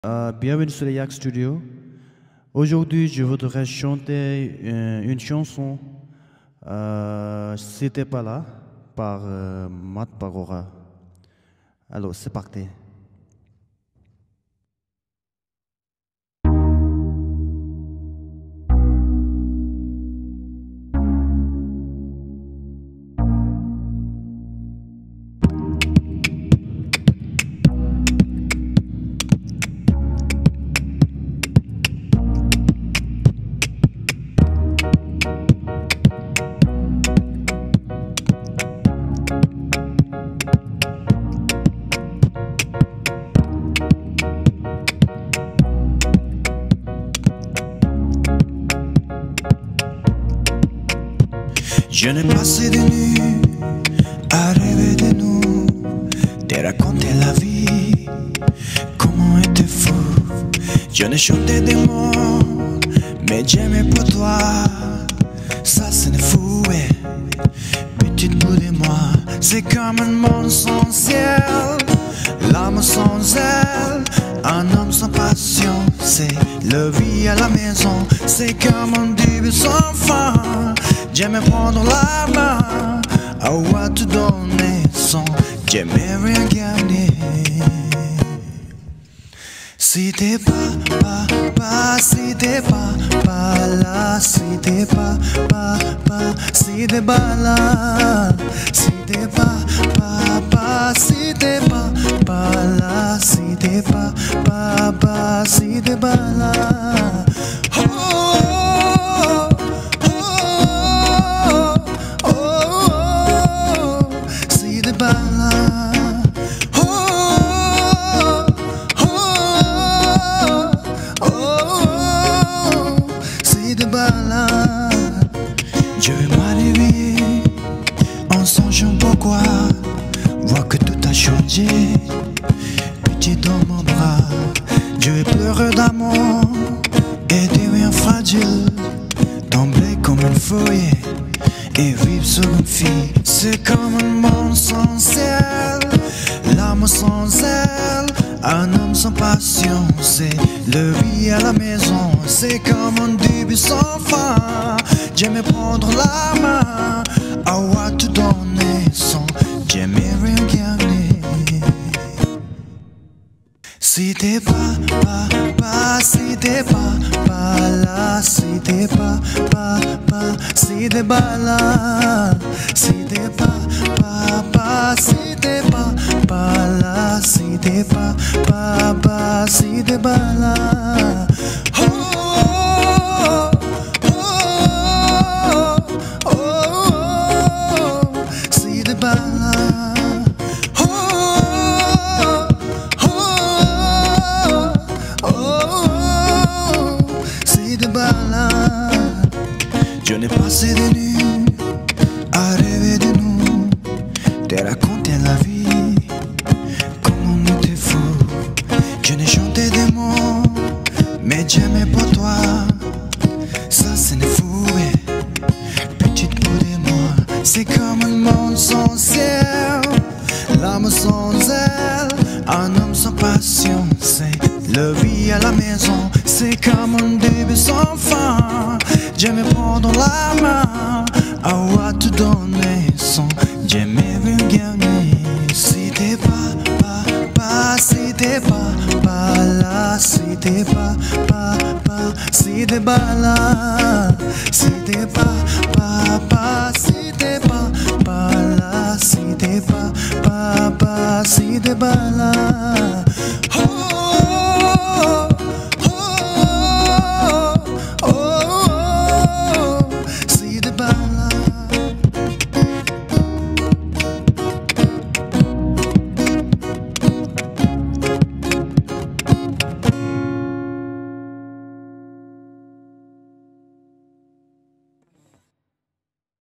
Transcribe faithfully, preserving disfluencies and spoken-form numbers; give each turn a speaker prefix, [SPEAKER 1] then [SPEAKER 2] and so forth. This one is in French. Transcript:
[SPEAKER 1] Euh, bienvenue sur les Yak Studio. Aujourd'hui, je voudrais chanter euh, une chanson euh, C'était pas là par euh, Matt Pagora. Alors, c'est parti.
[SPEAKER 2] Je n'ai passé des nuits à rêver de nous, te raconter la vie, comment était fou. Je n'ai chanté des mots, mais j'aimais pour toi. Ça c'est fou, ouais. Petite bout de moi, c'est comme un monde sans ciel, l'âme sans elle, un homme sans passion. C'est le vie à la maison, c'est comme un début sans fin. J'aimais prendre la main, à quoi te donner sans j'aimais rien garder. Si t'es pas, pas, pas, si t'es pas, pas là, si t'es pas, pas, pas, si t'es pas là, si t'es pas, pas, pas, si t'es pas, pas là, si t'es pas, pas, pas, si t'es pas là. Oh, oh, oh, oh, oh, si t'es pas là. Je vais m'arriver en songeant pourquoi, voir que tout a changé. Petit dans mon bras, je vais pleurer d'amour et devenir fragile, tomber comme une feuille et vivre sur une fille. C'est comme un monde sans ciel, l'âme sans elle, un homme sans passion. C'est le vie à la maison, c'est comme un début sans fin. J'aimais prendre la main, à quoi te donner sans j'aimais rien garder. Si t'es pas, pas, pas, si t'es pas, pas là, si t'es pas, pas, pas, si t'es pas là, si t'es pas, pas, pas, si t'es pas, pas là, si t'es pas, pas, pas, si t'es pas là. Oh, oh, oh, oh, oh, si t'es pas là. Je n'ai passé des nuits à rêver de nous, te raconter la vie, comment on était fou. Je n'ai chanté des mots, mais j'aimais pour toi. Ça c'est fou, ouais. Petite bout de moi, c'est comme un monde sans ciel, l'âme sans elle, un homme sans passion. C'est le vie à la maison, c'est comme un début sans fin. J'aimais prendre la main, à quoi te donner sans j'aimais rien gagner. Si t'es pas, pas, pas, si t'es pas, pas là, si t'es pas, pas, pas, si t'es pas là, si t'es pas, pas, pas, si t'es pas, pas là, si t'es pas, pas, pas, si t'es pas là.